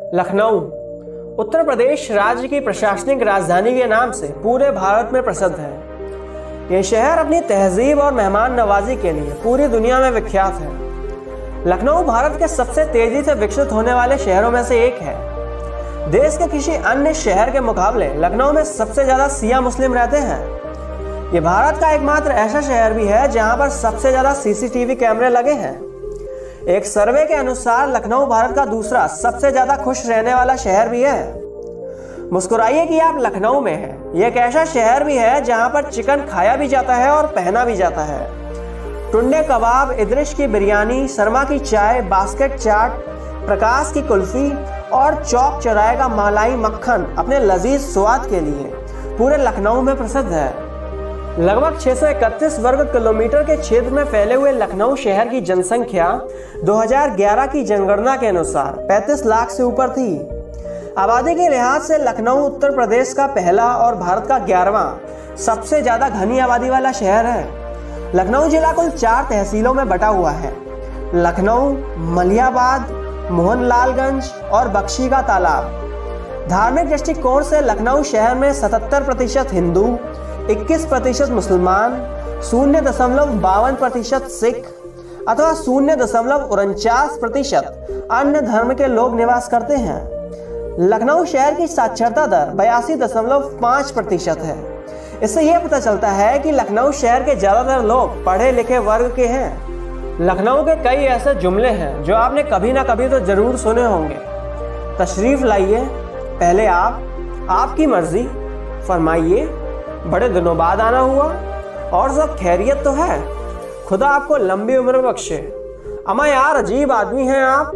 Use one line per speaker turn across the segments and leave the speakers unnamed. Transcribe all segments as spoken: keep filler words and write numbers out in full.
लखनऊ उत्तर प्रदेश राज्य की प्रशासनिक राजधानी के नाम से पूरे भारत में प्रसिद्ध है। यह शहर अपनी तहजीब और मेहमान नवाजी के लिए पूरी दुनिया में विख्यात है। लखनऊ भारत के सबसे तेजी से विकसित होने वाले शहरों में से एक है। देश के किसी अन्य शहर के मुकाबले लखनऊ में सबसे ज़्यादा सिया मुस्लिम रहते हैं। ये भारत का एकमात्र ऐसा शहर भी है जहां पर सबसे ज़्यादा सीसीटीवी कैमरे लगे हैं। एक सर्वे के अनुसार लखनऊ भारत का दूसरा सबसे ज़्यादा खुश रहने वाला शहर भी है। मुस्कुराइए कि आप लखनऊ में हैं। यह एक ऐसा शहर भी है जहां पर चिकन खाया भी जाता है और पहना भी जाता है। टुंडे कबाब, इदरिश की बिरयानी, शर्मा की चाय, बास्केट चाट, प्रकाश की कुल्फी और चौक चौराहे का मलाई मक्खन अपने लजीज स्वाद के लिए पूरे लखनऊ में प्रसिद्ध है। लगभग छह सौ इकतीस वर्ग किलोमीटर के क्षेत्र में फैले हुए लखनऊ शहर की जनसंख्या दो हज़ार ग्यारह की जनगणना के अनुसार पैंतीस लाख से ऊपर थी। आबादी के लिहाज से लखनऊ उत्तर प्रदेश का पहला और भारत का ग्यारहवां सबसे ज़्यादा घनी आबादी वाला शहर है। लखनऊ जिला कुल चार तहसीलों में बटा हुआ है: लखनऊ, मलियाबाद, मोहनलालगंज और बख्शी का तालाब। धार्मिक दृष्टिकोण से लखनऊ शहर में सतहत्तर प्रतिशत हिंदू, इक्कीस प्रतिशत मुसलमान, शून्य दशमलव बावन प्रतिशत सिख अथवा शून्य दशमलव उनचास प्रतिशत अन्य धर्म के लोग निवास करते हैं। लखनऊ शहर की साक्षरता दर बयासी दशमलव पाँच प्रतिशत है। इससे यह पता चलता है कि लखनऊ शहर के ज़्यादातर लोग पढ़े लिखे वर्ग के हैं। लखनऊ के कई ऐसे जुमले हैं जो आपने कभी ना कभी तो जरूर सुने होंगे। तशरीफ लाइए, पहले आप, आपकी मर्जी, फरमाइए, बड़े दिनों बाद आना हुआ, और सब खैरियत तो है, खुदा आपको लंबी उम्र बख्शे। अमा यार, अजीब आदमी हैं आप।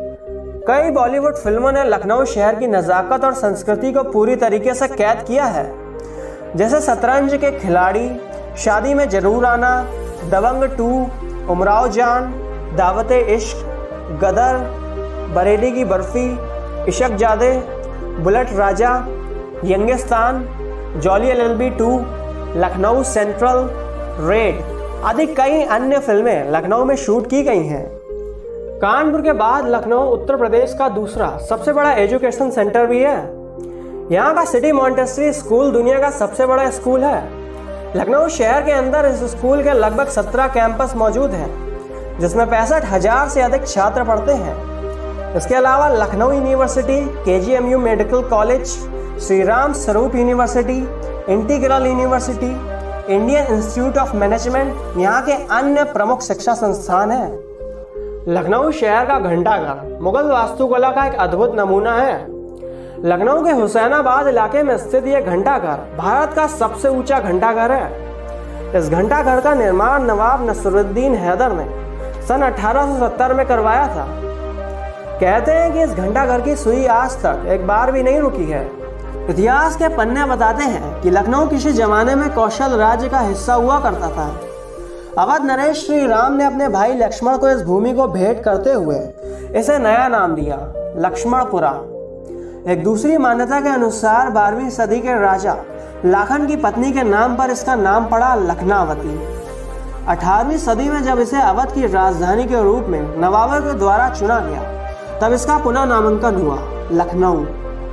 कई बॉलीवुड फिल्मों ने लखनऊ शहर की नज़ाकत और संस्कृति को पूरी तरीके से कैद किया है, जैसे शतरंज के खिलाड़ी, शादी में जरूर आना, दबंग टू, उमराव जान, दावते इश्क, गदर, बरेली की Barfi, Ishaqzaade, bullet Raja, Youngistan, Jolly L L B two, Lucknow central, Raid आदि कई अन्य फिल्में लखनऊ में शूट की गई हैं। कानपुर के बाद लखनऊ उत्तर प्रदेश का दूसरा सबसे बड़ा एजुकेशन सेंटर भी है। यहाँ का सिटी मॉन्टेसरी स्कूल दुनिया का सबसे बड़ा स्कूल है। लखनऊ शहर के अंदर इस स्कूल के लगभग सत्रह कैंपस मौजूद हैं, जिसमें पैंसठ हजार से अधिक छात्र पढ़ते हैं। इसके अलावा Lucknow university, K G M U medical college, Shri Ram Swaroop university, integral university, Indian Institute of Management यहाँ के अन्य प्रमुख शिक्षा संस्थान हैं। लखनऊ शहर का घंटाघर मुगल वास्तुकला का एक अद्भुत नमूना है। लखनऊ के हुसैनाबाद इलाके में स्थित यह घंटाघर भारत का सबसे ऊंचा घंटाघर है। इस घंटाघर का निर्माण नवाब नसरुद्दीन हैदर ने सन अठारह सौ सत्तर में करवाया था। कहते हैं कि इस घंटाघर की सुई आज तक एक बार भी नहीं रुकी है। इतिहास के पन्ने बताते हैं कि लखनऊ किसी जमाने में कौशल राज्य का हिस्सा हुआ करता था। अवध नरेश श्री राम ने अपने भाई लक्ष्मण को इस भूमि को भेंट करते हुए इसे नया नाम दिया, लक्ष्मणपुरा। एक दूसरी मान्यता के अनुसार बारहवीं सदी के राजा लाखन की पत्नी के नाम पर इसका नाम पड़ा लखनावती। अठारहवीं सदी में जब इसे अवध की राजधानी के रूप में नवाबों के द्वारा चुना गया, तब इसका पुनः नामांकन हुआ लखनऊ।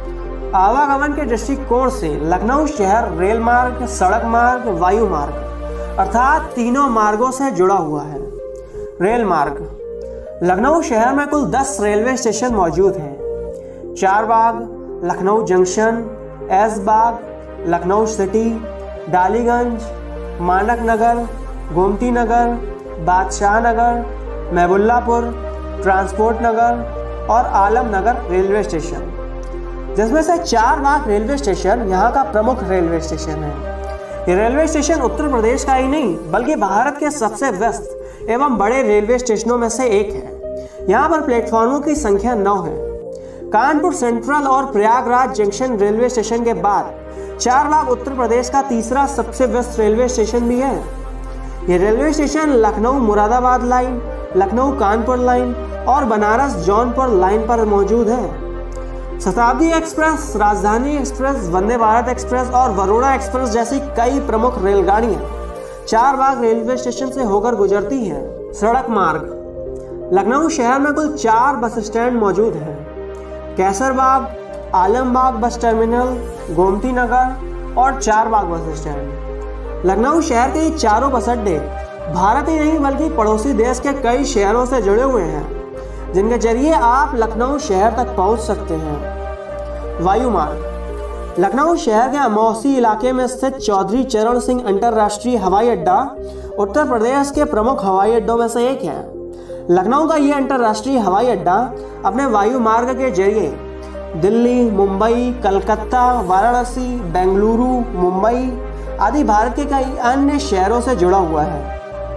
आवागमन के दृष्टिकोण से लखनऊ शहर रेल मार्ग, सड़क मार्ग, वायु मार्ग अर्थात तीनों मार्गों से जुड़ा हुआ है। रेल मार्ग: लखनऊ शहर में कुल दस रेलवे स्टेशन मौजूद हैं। Charbagh, Lucknow junction, Aishbagh, Lucknow city, Daliganj, Manak Nagar, Gomti Nagar, Badshah Nagar, महबुल्लापुर, transport नगर और आलम नगर रेलवे स्टेशन, जिसमें से चारबाग रेलवे स्टेशन यहाँ का प्रमुख रेलवे स्टेशन है। ये रेलवे स्टेशन उत्तर प्रदेश का ही नहीं बल्कि भारत के सबसे व्यस्त एवं बड़े रेलवे स्टेशनों में से एक है। यहाँ पर प्लेटफॉर्मों की संख्या नौ है। कानपुर सेंट्रल और प्रयागराज जंक्शन रेलवे स्टेशन के बाद चारबाग उत्तर प्रदेश का तीसरा सबसे व्यस्त रेलवे स्टेशन भी है। ये railway station Lucknow Moradabad line, Lucknow Kanpur line और बनारस जौनपुर लाइन पर मौजूद है। शताब्दी एक्सप्रेस, राजधानी एक्सप्रेस, वंदे भारत एक्सप्रेस और वरोड़ा एक्सप्रेस जैसी कई प्रमुख रेलगाड़ियां चारबाग रेलवे स्टेशन से होकर गुजरती हैं। सड़क मार्ग: लखनऊ शहर में कुल चार बस स्टैंड मौजूद हैं। कैसरबाग, आलमबाग बस टर्मिनल, गोमती नगर और चारबाग बस स्टैंड। लखनऊ शहर के ये चारों बस अड्डे भारत ही नहीं बल्कि पड़ोसी देश के कई शहरों से जुड़े हुए हैं, जिनके जरिए आप लखनऊ शहर तक पहुंच सकते हैं। वायुमार्ग। लखनऊ शहर के अमौसी इलाके में स्थित चौधरी चरण सिंह अंतर्राष्ट्रीय हवाई अड्डा उत्तर प्रदेश के प्रमुख हवाई अड्डों में से एक है। लखनऊ का यह अंतर्राष्ट्रीय हवाई अड्डा अपने वायु मार्ग के जरिए दिल्ली, मुंबई, कलकत्ता, वाराणसी, बेंगलुरु, मुंबई आदि भारत के कई अन्य शहरों से जुड़ा हुआ है।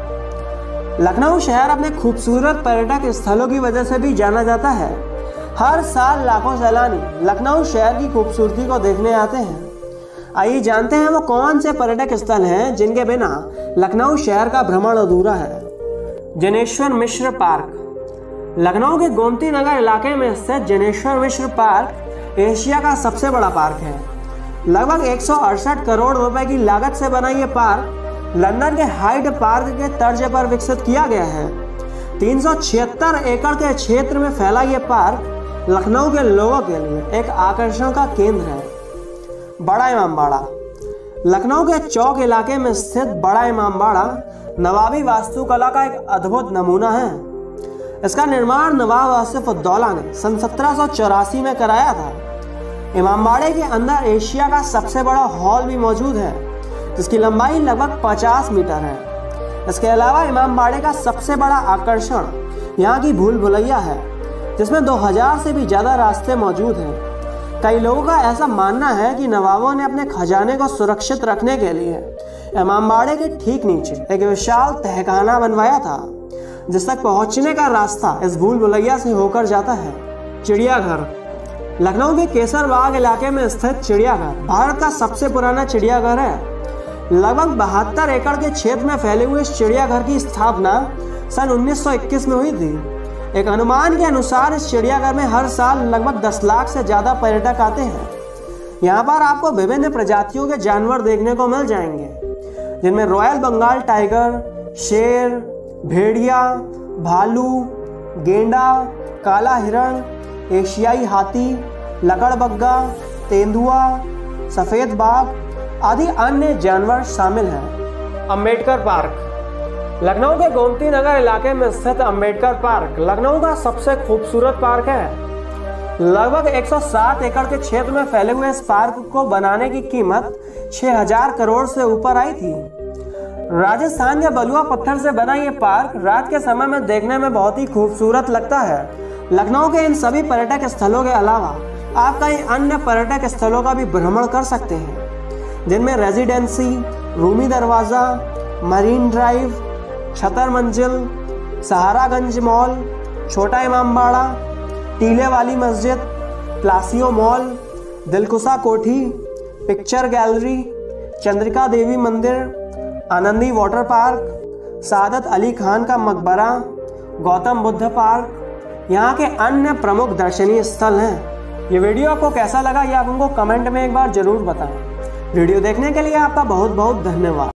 लखनऊ शहर अपने खूबसूरत पर्यटक स्थलों की वजह से भी जाना जाता है। हर साल लाखों सैलानी लखनऊ शहर की खूबसूरती को देखने आते हैं। आइए जानते हैं वो कौन से पर्यटक स्थल हैं जिनके बिना लखनऊ शहर का भ्रमण अधूरा है। जनेश्वर मिश्र पार्क। लखनऊ के गोमती नगर इलाके में स्थित जनेश्वर मिश्र पार्क एशिया का सबसे बड़ा पार्क है। लगभग एक सौ अड़सठ करोड़ रुपए की लागत से बना ये पार्क लंदन के हाइड पार्क के तर्ज पर विकसित किया गया है। तीन सौ छिहत्तर एकड़ के क्षेत्र में फैला ये पार्क लखनऊ के लोगों के लिए एक आकर्षण का केंद्र है। बड़ा इमामबाड़ा। लखनऊ के चौक इलाके में स्थित बड़ा इमामबाड़ा नवाबी वास्तुकला का एक अद्भुत नमूना है। इसका निर्माण नवाब आसिफ उद्दौला ने सन सत्रह सौ चौरासी में कराया था। इमामबाड़े के अंदर एशिया का सबसे बड़ा हॉल भी मौजूद है, जिसकी लंबाई लगभग पचास मीटर है। इसके अलावा इमामबाड़े का सबसे बड़ा आकर्षण यहाँ की भूल भुलैया है, जिसमें दो हज़ार से भी ज़्यादा रास्ते मौजूद हैं। कई लोगों का ऐसा मानना है कि नवाबों ने अपने खजाने को सुरक्षित रखने के लिए इमामबाड़े के ठीक नीचे एक विशाल तहखाना बनवाया था, जिस तक पहुंचने का रास्ता इस भूल भुलैया से होकर जाता है। चिड़ियाघर। लखनऊ के केसरबाग इलाके में स्थित चिड़ियाघर भारत का सबसे पुराना चिड़ियाघर है। लगभग बहत्तर एकड़ के क्षेत्र में फैले हुए इस चिड़ियाघर की स्थापना सन उन्नीस सौ इक्कीस में हुई थी। एक अनुमान के अनुसार इस चिड़ियाघर में हर साल लगभग दस लाख से ज़्यादा पर्यटक आते हैं। यहाँ पर आपको विभिन्न प्रजातियों के जानवर देखने को मिल जाएंगे, जिनमें रॉयल बंगाल टाइगर, शेर, भेड़िया, भालू, गेंडा, काला हिरण, एशियाई हाथी, लकड़बग्गा, तेंदुआ, सफ़ेद बाघ आदि अन्य जानवर शामिल हैं। अम्बेडकर पार्क। लखनऊ के गोमती नगर इलाके में स्थित अम्बेडकर पार्क लखनऊ का सबसे खूबसूरत पार्क है। लगभग एक सौ सात एकड़ के क्षेत्र में फैले हुए इस पार्क को बनाने की कीमत छह हज़ार करोड़ से ऊपर आई थी। राजस्थान के बलुआ पत्थर से बना ये पार्क रात के समय में देखने में बहुत ही खूबसूरत लगता है। लखनऊ के इन सभी पर्यटक स्थलों के अलावा आप कई अन्य पर्यटक स्थलों का भी भ्रमण कर सकते हैं, जिनमें रेजिडेंसी, रूमी दरवाज़ा, मरीन ड्राइव, छतर मंजिल, सहारागंज मॉल, छोटा इमामबाड़ा, टीले वाली मस्जिद, प्लासियो मॉल, दिलकुशा कोठी, पिक्चर गैलरी, चंद्रिका देवी मंदिर, आनंदी वाटर पार्क, सादत अली खान का मकबरा, गौतम बुद्ध पार्क यहाँ के अन्य प्रमुख दर्शनीय स्थल हैं। ये वीडियो आपको कैसा लगा ये आप हमको कमेंट में एक बार जरूर बताएं। वीडियो देखने के लिए आपका बहुत बहुत धन्यवाद।